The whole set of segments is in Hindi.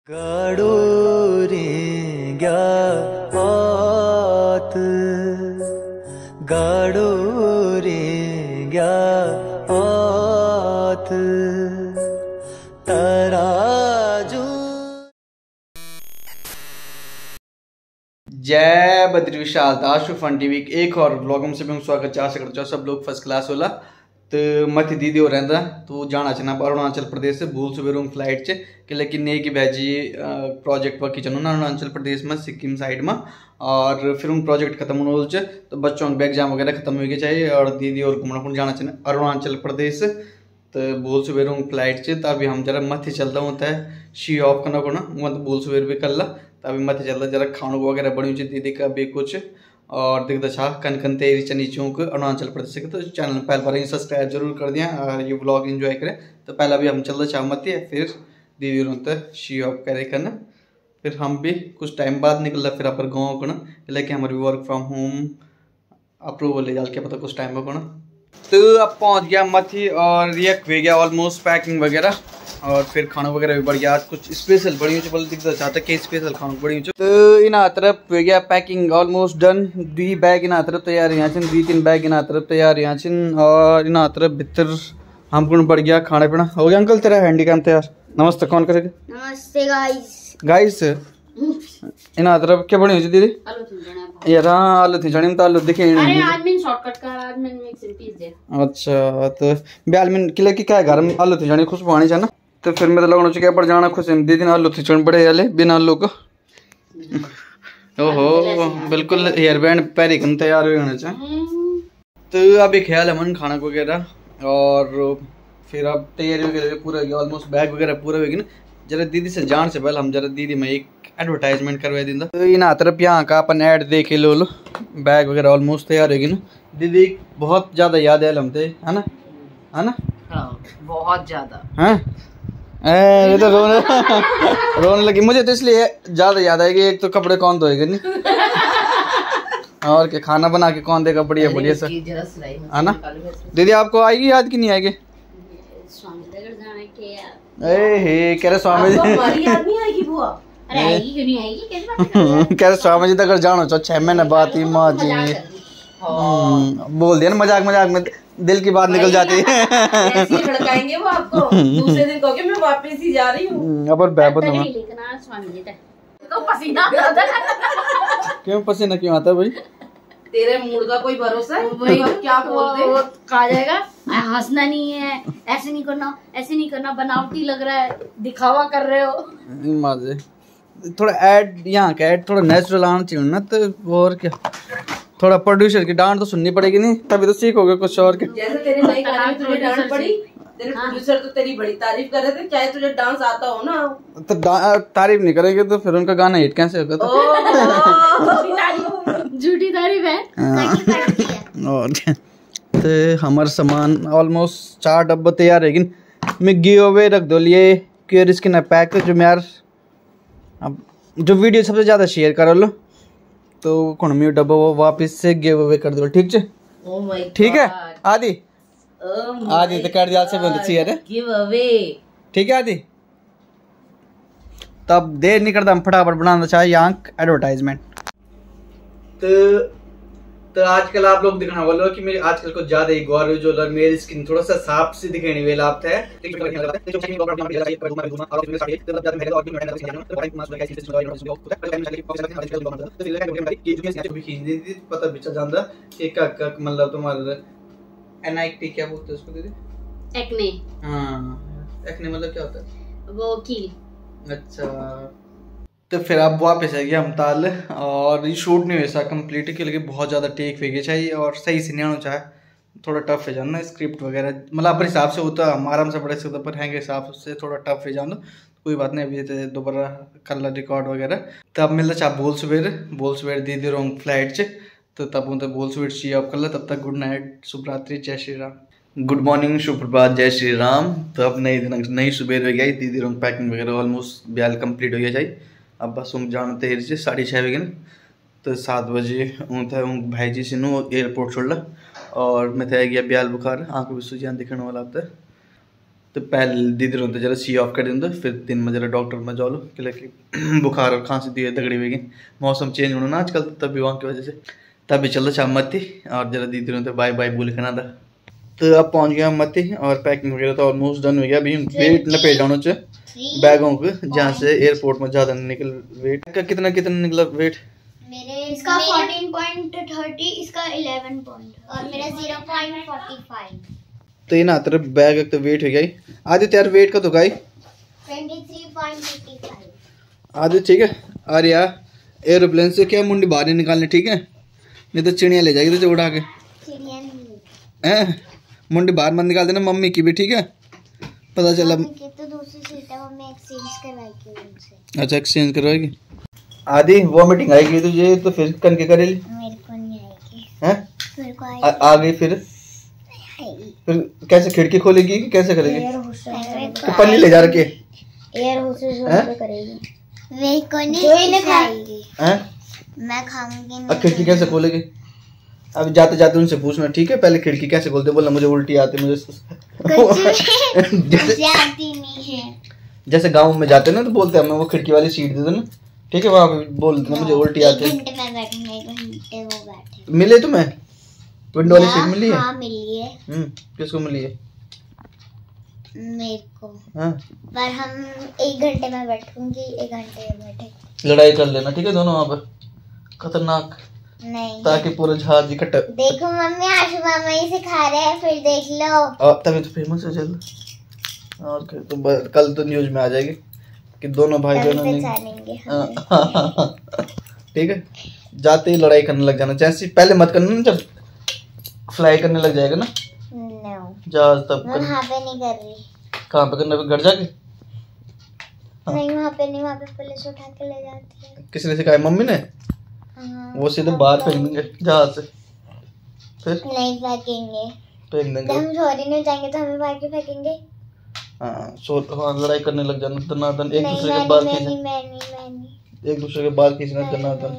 गाडोरिंग्या आत गाडोरिंग्या आत तराजू। जय बद्री विशाल दाशु फन टीवी एक और व्लॉग में सभी स्वागत चाह सकते सब लोग फर्स्ट क्लास होला। तो मत दीदी हो रहा तो जाना चाहिए अरुणाचल प्रदेश से भूल सुबह रूम फ्लाइट से कि लेकिन नहीं कि भाजी प्रोजेक्ट वर्क चलो ना अरुणाचल प्रदेश में सिक्किम साइड में और फिर उन प्रोजेक्ट खत्म होने तो बच्चों के एग्जाम वगैरह खत्म हो गए चाहिए और दीदी और घूमना जाना चाहिए अरुणाचल प्रदेश से। तो भूल सुबह रूम फ्लाइट से तो अभी हम जरा मत चलता होता है शी ऑफ करना को ना मतलब भूल सुबह भी कर ला तो अभी मत चलता जरा खाना वगैरह बनी दीदी का भी कुछ और दिखता छा कन कन तेरी चनी चौक अरुणाचल प्रदेश के। तो चैनल पहले बार सब्सक्राइब जरूर कर दिया और ये व्लॉग एंजॉय करें। तो पहला भी हम चलते चाह मत फिर दीदी रोते शी ऑफ करे करना फिर हम भी कुछ टाइम बाद निकल फिर अपन गाँव को ना लेकिन हमारी वर्क फ्रॉम होम अप्रूवल ले जाल के पता कुछ टाइम को ना। तो अब पहुँच गया मथी और रिएक्ट हो गया ऑलमोस्ट पैकिंग वगैरह और फिर खाना वगैरह भी बढ़ गया। आज कुछ स्पेशल बड़ी बोल दिखता चाहता कि स्पेशल खाना बड़ी तो इन तरफ हो गया पैकिंग ऑलमोस्ट डन। 2 बैग इन तरफ तैयार यहाँ 2-3 बैग इन तरफ तैयार यहाँ और इन तरफ भीतर हमको बढ़ गया खाना पीना हो गया। अंकल तेरा हैंडी काम तैयार नमस्ते कौन करेगा नमस्ते गाइस इन तरफ क्या बनी हुई दीदी यार हाँ आलू थी जड़ी में तो आलू दिखे आज मैंने शॉर्टकट का आज मैंने मिक्स पीस दे। अच्छा तो ब्याल में किले की क्या घर में आलू थी जड़ी खुशबू आनी चाहिए ना तो फिर मेरे लगना चाहिए पर जाना खुश दीदी ने आलू थी चढ़ पड़े वाले बिना आलू को ओहो बिल्कुल हेयर बैंड पैरी कन तैयार हो होना चाहिए। तो अभी ख्याल है मन खाना वगैरह और फिर अब तैयारी वगैरह पूरा हो गया ऑलमोस्ट बैग वगैरह पूरा हो गया ना। जरा दीदी से जान से पहले हम जरा दीदी में एक एडवर्टाइजमेंट करवा देंगे तो इन तरफ यहाँ का अपन ऐड देखे लो बैग वगैरह ऑलमोस्ट तैयार होगी ना। दीदी बहुत ज़्यादा याद है हमसे है ना हाँ, बहुत ज़्यादा हाँ ये तो रोने लगी मुझे तो इसलिए ज़्यादा याद आएगी एक तो कपड़े कौन धोएगा नहीं और क्या खाना बना के कौन देगा बढ़िया बढ़िया सा है ना। दीदी आपको आएगी याद कि नहीं आएगी कह रहे स्वामी जी कह रहे स्वामी जी तक जानो चो 6 महीने बाद ही माँ जी बोल दिया ना मजाक मजाक में दिल की बात निकल जाती है वो आपको दूसरे दिन कहोगे मैं वापस ही जा रही हूँ अब पसीना क्यों पसीना क्यों आता है भाई तेरे मूड का कोई भरोसा है वही क्या बोल दे कहा जाएगा हंसना नहीं है ऐसे नहीं करना बनावटी लग रहा है दिखावा कर रहे हो मजे थोड़ा ऐड यहाँ का ऐड थोड़ा नेचुरल आना चाहिए ना तो और क्या थोड़ा प्रोड्यूसर की डांट तो सुननी पड़ेगी नहीं तभी तो सीखोगे कुछ और के जैसे तेरे नई गाने में तुझे डांट पड़ी तेरे प्रोड्यूसर तो तेरी बड़ी तारीफ कर रहे थे चाहे तुझे डांस आता हो ना तो तारीफ नहीं करेंगे तो फिर उनका गाना हिट कैसे होगा तो झूठी तारीफ है और तो हमारा सामान ऑलमोस्ट 4 डब्बा तैयार है लेकिन मैं गिव अवे रख दो लिए क्योर इसके ना पैक जो मैं यार अब जो वीडियो सबसे ज़्यादा शेयर कर लो तो कौन मैं डब्बा वो वापस से गिव अवे कर दो ठीक है ठीक है आदि आदि तो कर दिया से बोलती है गिव अवे ठीक है आदि तब देर नहीं करता हम फटाफट बनाना चाहिए यहाँ एडवर्टाइजमेंट। तो आजकल आप लोग दिखाना बोलो कि मेरे आजकल को ज्यादा ही गौर जो मेरी स्किन थोड़ा सा साफ से दिखने वाला आप है पता भी चल जाता कि मतलब तुम्हारा एनआईटी क्या बोलते हैं उसको दीदी एक्ने। हाँ एक्ने मतलब क्या होता है वो कील। अच्छा तो फिर अब वापस आ गया हम ताल और ये शूट नहीं वैसा कंप्लीट के लिए बहुत ज़्यादा टेक वेगे चाहिए और सही से नहीं आना चाहे थोड़ा टफ है जाना स्क्रिप्ट वगैरह मतलब अपने हिसाब से होता हम आराम से पढ़े सकते पर हैंगे हिसाब से थोड़ा टफ है जाना कोई बात नहीं अभी दोबारा कर ला रिकॉर्ड वगैरह। तब मिलता चाह बोल सवेर दीदी रोंग फ्लाइट से तो तब उनसे बोल सवेर शी ऑफ कर ला तब तक गुड नाइट शुभ रात्रि जय श्री राम गुड मॉर्निंग सुप्रभात जय श्री राम। तो अब नई सुबह हो गई दीदी रोंग पैकिंग वगैरह ऑलमोस्ट ब्याल कंप्लीट हो गया जाए अब बस उन जाना देर से 6:30 बजे ना तो 7 बजे भाई जी से एयरपोर्ट छोड़ ला और मैं तय गया ब्याल बुखार आंखों भी सुजान दिखने वाला अब तो पहले दीदी रोते जरा सी ऑफ कर दें फिर दिन में जरा डॉक्टर में जाओ कि बुखार और खांसी दी दगड़ी हुई मौसम चेंज होना ना आजकल तभी वहाँ की वजह से तभी चल रहा मत्ती और जरा दीदी रोते बाय बाय बोल खाना था। तो अब पहुँच गया मत्ती और पैकिंग वगैरह तो ऑलमोस्ट डन हो गया। अभी वेट न पे जाना चाहिए बैगों को जहाँ से एयरपोर्ट में ज़्यादा निकल वेट का कितना निकला वेट मेरे इसका 14.30 इसका 11 पॉइंट और मेरा 0.45। तो ये ना तेरा बैग तो वेट हो गया आदित्य यार वेट का तो गाई 23.85। आदित्य ठीक है अरे यार एरोप्लेन से क्या मुंडी बाहर नहीं निकालने ठीक है नहीं तो चिड़िया ले जाएगी तो उड़ा के मुंडी बाहर मत निकाल देना मम्मी की भी ठीक है पता चला तो दूसरी सीट है मम्मी एक्सचेंज करवाएगी उनसे। अच्छा एक्सचेंज करवाएगी। आदि वॉमिटिंग आएगी तुझे तो फिर कन के करेली मेरे को नहीं आएगी हैं मेरे को आ गई फिर कैसे खिड़की खोलेगी कि कैसे करेगी तो पन्नी ले जा रखे एयर होस्टेस करेगी मेरे को नहीं खाएगी हैं मैं खाऊंगी अब खिड़की कैसे खोलेगी अब जाते जाते उनसे पूछना ठीक है पहले खिड़की कैसे खोलते बोला मुझे उल्टी आती मुझे आती नहीं है। जैसे गांव में जाते ना तो बोलते हैं वो खिड़की वाली सीट दे देना ठीक है वहाँ पे बोल देना मुझे उल्टी आती है। घंटे वो बैठे मिले तुम्हें विंडो वाली सीट मिली है? हाँ मिली है। किसको मिली है? मेरे को हाँ पर हम 1 घंटे में बैठूंगी 1 घंटे में बैठे लड़ाई कर लेना ठीक है दोनों वहाँ पे खतरनाक नहीं ताकि पूरा जहाज इकट्ठा देखो मम्मी आशु मामा ही सिखा रहे हैं फिर देख लो तभी तो फेमस है चल और क्या तो कल तो न्यूज में आ जाएगी कि दोनों भाई बहनों ने ठीक है जाते ही लड़ाई करने लग जाना जैसे पहले मत करना ना जब फ्लाई करने लग जाएगा ना जहाज तब वहाँ पे नहीं कर रही। कहाँ पे करना घर जाके नहीं वहाँ पे नहीं वहाँ पे पुलिस उठा के ले जाती है। किसने सिखाया मम्मी ने? वो सीधे बाहर फेंक देंगे जहाज से फिर नहीं फेंकेंगे फेंक देंगे हम सॉरी नहीं जाएंगे तो हमें बाहर क्यों फेंकेंगे। हाँ लड़ाई करने लग जाना दनादन एक दूसरे के बाल खींचना एक दूसरे के बाल खींचना दनादन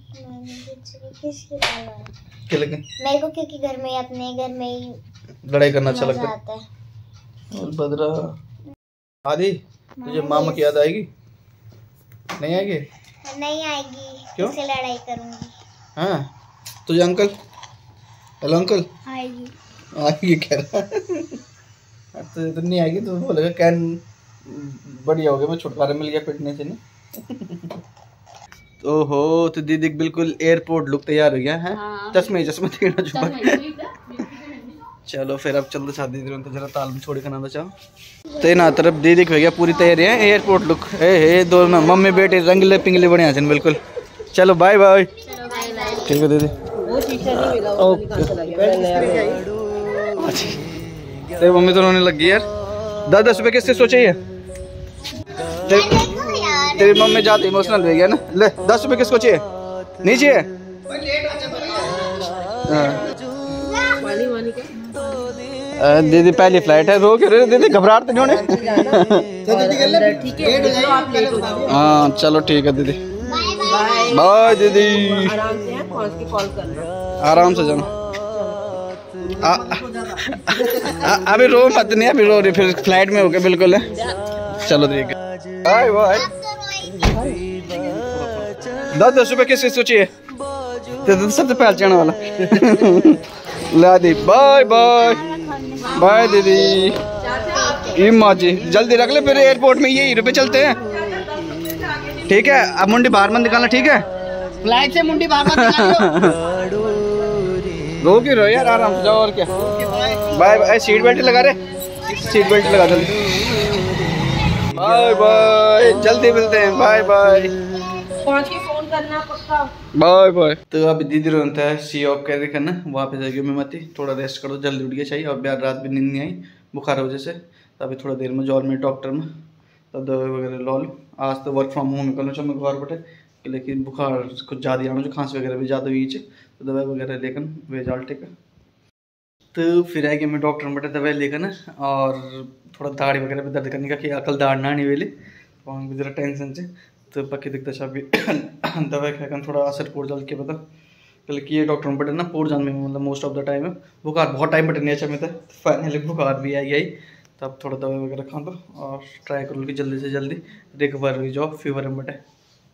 मेरे को क्योंकि घर में अपने घर में ही लड़ाई करना अच्छा लगता है। बदरा आदि तुझे मामा की याद आएगी नहीं आएगी? नहीं आएगी क्यों? इससे लड़ाई करूंगी। हाँ तुझे अंकल हेलो अंकल आएगी कह रहा तो नहीं आएगी तो बोलेगा कैन बढ़िया हो गया मैं छुटकारा मिल गया पिटने से नहीं। ओहो तो दीदी बिल्कुल एयरपोर्ट लुक तैयार हो गया है। चश्मे देखना छुपा चलो फिर अब चलते साथ दीदी तो जरा ताल में छोड़ी खाना चाहो तो ना तरफ दीदी हो गया पूरी तैयारी है एयरपोर्ट लुक हे दोनों मम्मी बेटे रंगले पिंगले बढ़िया हैं बिल्कुल। चलो बाय बाय ठीक है दीदी तेरी मम्मी तो रोने लगी यार 10-10 रुपए किससे सोचे है तेरी मम्मी जाते इमोशनल हो गया ना ले 10 रुपए किसको चाहिए नहीं चाहिए दीदी पहली फ्लाइट है रो के दीदी घबराहट तो नहीं होने हाँ चलो ठीक है दीदी बाय दीदी आराम से जाना अभी रो मत नहीं अभी रो रही फिर फ्लाइट में हो गया बिल्कुल है चलो ठीक है बाय बाय 10-10 रुपए किससे सोचिए सबसे पहले चढ़ने वाला ला दी बाय बाय बाय दीदी इमा जी जल्दी रख ले फिर एयरपोर्ट में ये हीरो पे चलते हैं ठीक है। अब मुंडी बाहर मत निकालना ठीक है फ्लाइट से मुंडी बाहर मत निकालो रो क्यों रहो यार आराम से जाओ और क्या बाय बाय सीट बेल्ट लगा रहे सीट बेल्ट लगा जल्दी बाय बाय जल्दी मिलते हैं बाय बाय पहुंच के फोन करना पक्का बाय बाय। तो अभी दीदी रोता है सी ऑफ कर करना वापस जाएगी मैं मत थोड़ा रेस्ट करो जल्दी उठ गया चाहिए और यार रात भी नींद नहीं आई बुखार वजह से तो अभी थोड़ा देर में जाओ मैं डॉक्टर में तो दवाई वगैरह लो लूँ आज तो वर्क फ्रॉम होम निकलना चाहिए मैं घर बैठे लेकिन बुखार कुछ ज़्यादा आना जो खांसी वगैरह भी ज़्यादा हुई है तो दवाई वगैरह लेकर वे जाल ठीक है। तो फिर आएगी मैं डॉक्टर में बैठे दवाई लेकर ना और थोड़ा दाढ़ी वगैरह भी दर्द करने का कि अकल दाढ़ ना नहीं वेले वहाँ भी जरा टेंशन से तो पक्की दिखता है अभी दवाई खाकर थोड़ा असर पोड़ जाल के पता पहले कि ये डॉक्टर में बैठे ना पोड़ जान में मतलब मोस्ट ऑफ द टाइम है बुखार बहुत टाइम बैठे नहीं अच्छा में था फाइनली बुखार भी आ गया तब थोड़ा दवाई वगैरह खा दो और ट्राई करो कि जल्दी से जल्दी रिकवर हो जाओ फीवर में बटे।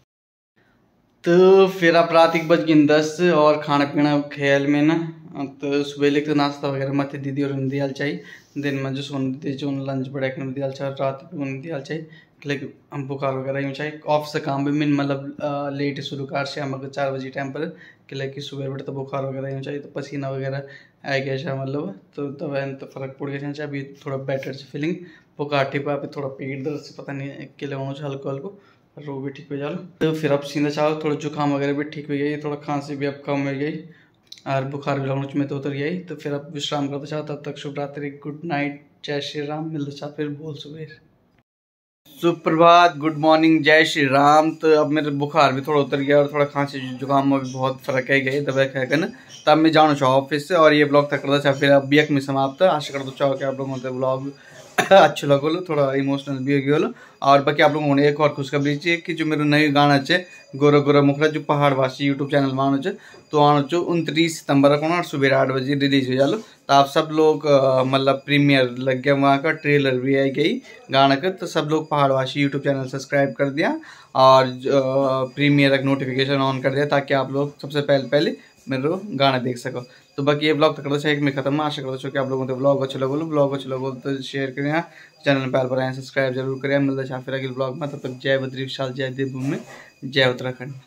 तो फिर अब रात 1 बज गई 10 और खाना पीना ख्याल में ना। तो सुबह लेकर नाश्ता वगैरह मत दीदी और दियाल चाहिए दिन में जो सोन दी जो लंच बड़े दियाल चाहिए रात में दियाल चाहिए। लेकिन हम बुखार वगैरह यूँ चाहिए ऑफिस से काम भी मिन मतलब लेट शुरू कर शाम अगर 4 बजे टाइम पर कि लेकिन सुबह बड़े तो बुखार वगैरह यूँ चाहिए तो पसीना वगैरह आ गया शायद मतलब तो दवाई तो फ़र्क पड़ गया अभी थोड़ा बेटर से फीलिंग बुखार ठीक हुआ। अभी थोड़ा पेट दर्द से पता नहीं अकेले होना चाहिए हल्को हल्को रो भी ठीक हो जाओ। तो फिर अब सीधा चाहो थोड़ा जुकाम वगैरह भी ठीक हो गई थोड़ा खांसी भी अब कम हो गई और बुखार भी लगने में तो उतर गई। तो फिर अब विश्राम करते चाहो तब तक शुभ रात्रि गुड नाइट जय श्री राम मिलते चाह फिर बोल सुबह सुप्रभात गुड मॉर्निंग जय श्री राम। तो अब मेरे बुखार भी थोड़ा उतर गया और थोड़ा खांसी जुकाम में भी बहुत फर्क है गई दवाई खा कर तब मैं जाना चाहूँ ऑफिस से और ये ब्लॉग तक करता चाह फिर अब भी एक में समाप्त आशा करता चाहो कि आप लोगों को ब्लॉग अच्छे लगो थोड़ा इमोशनल भी हो गया और बाकी आप लोगों ने एक और खुशखबरी चाहिए कि जो मेरा नई गाना है गोरा गोरा मुखरा जो पहाड़वासी यूट्यूब चैनल में आना तो आना 29 सितंबर को सुबह 8 बजे रिलीज हो जालो। तो आप सब लोग मतलब प्रीमियर लग गया वहाँ का ट्रेलर भी आई गई गाना का। तो सब लोग पहाड़वासी यूट्यूब चैनल सब्सक्राइब कर दिया और प्रीमियर का नोटिफिकेशन ऑन कर दिया ताकि आप लोग सबसे पहले मेरे गाना देख सको। तो बाकी ये ब्लॉग तक करता में खत्म आशा करता कि आप लोगों को ब्लॉग अच्छे लगो तो शेयर करें चैनल पर आए सब्सक्राइब जरूर करें। मिलता फिर अगले ब्लॉग में तब तक जय बद्री विशाल जय देवभूमि जय उत्तराखंड।